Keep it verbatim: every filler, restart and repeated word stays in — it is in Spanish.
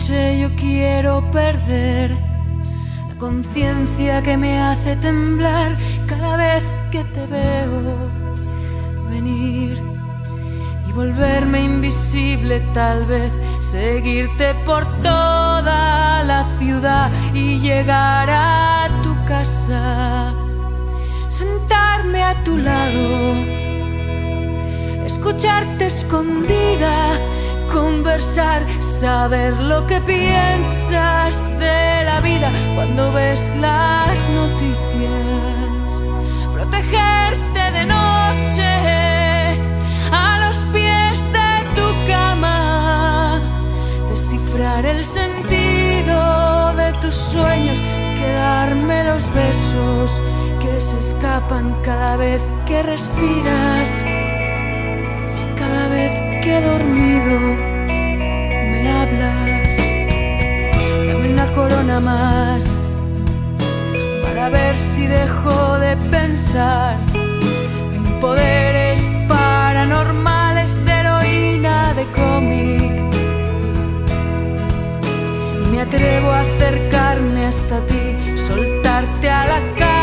noche yo quiero perder la conciencia que me hace temblar cada vez que te veo venir, y volverme invisible, tal vez seguirte por toda la ciudad y llegar a tu casa, sentarme a tu lado, escucharte escondida, conversar, saber lo que piensas de la vida cuando ves las noticias, protegerte de noche a los pies de tu cama, descifrar el sentido de tus sueños, quedarme los besos que se escapan cada vez que respiras, cada vez que dormido me hablas. Dame una corona más para ver si dejo de pensar en poderes paranormales de heroína de cómic, y me atrevo a acercarme hasta ti, soltarte a la cara